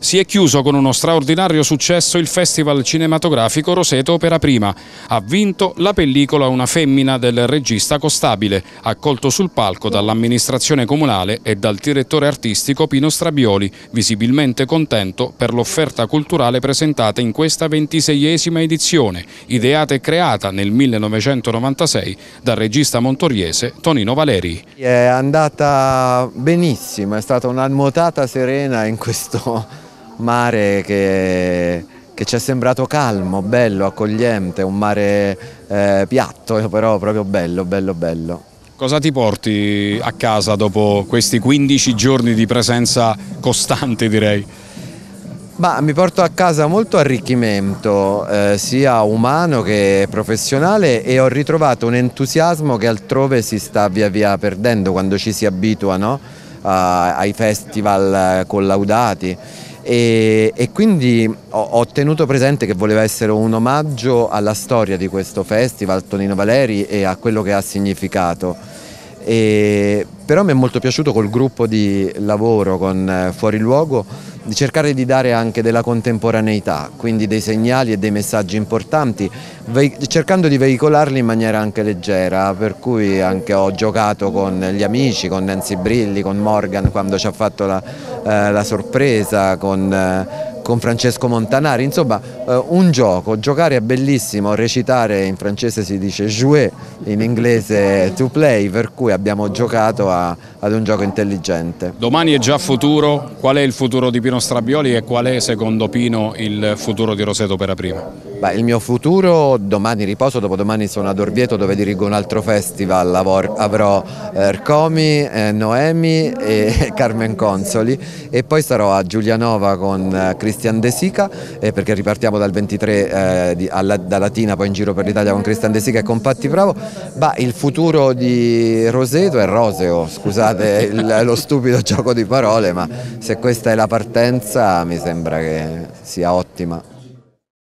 Si è chiuso con uno straordinario successo il Festival cinematografico Roseto Opera Prima. Ha vinto la pellicola Una femmina del regista Costabile, accolto sul palco dall'amministrazione comunale e dal direttore artistico Pino Strabioli, visibilmente contento per l'offerta culturale presentata in questa 26esima edizione, ideata e creata nel 1996 dal regista montoriese Tonino Valeri. È andata benissimo, è stata una nuotata serena in questo mare che ci è sembrato calmo, bello, accogliente, un mare piatto, però proprio bello, bello, bello. Cosa ti porti a casa dopo questi 15 giorni di presenza costante, direi? Ma mi porto a casa molto arricchimento, sia umano che professionale, e ho ritrovato un entusiasmo che altrove si sta via via perdendo quando ci si abitua, no? Ai festival collaudati. E quindi ho tenuto presente che voleva essere un omaggio alla storia di questo festival, Tonino Valeri, e a quello che ha significato. Però mi è molto piaciuto col gruppo di lavoro con Fuori Luogo di cercare di dare anche della contemporaneità, quindi dei segnali e dei messaggi importanti, cercando di veicolarli in maniera anche leggera, per cui anche ho giocato con gli amici, con Nancy Brilli, con Morgan quando ci ha fatto la sorpresa, con Francesco Montanari, insomma un gioco, giocare è bellissimo, recitare in francese si dice jouer, in inglese to play, per cui abbiamo giocato ad un gioco intelligente. Domani è già futuro, qual è il futuro di Pino Strabioli e qual è secondo Pino il futuro di Roseto Opera Prima? Beh, il mio futuro, domani riposo, dopodomani sono ad Orvieto dove dirigo un altro festival, avrò Ercomi, Noemi e Carmen Consoli, e poi sarò a Giulianova con Christian De Sica, perché ripartiamo dal 23 da Latina, poi in giro per l'Italia con Christian De Sica e con Patti Bravo. Il futuro di Roseto è roseo, scusate lo stupido gioco di parole, ma se questa è la partenza mi sembra che sia ottima.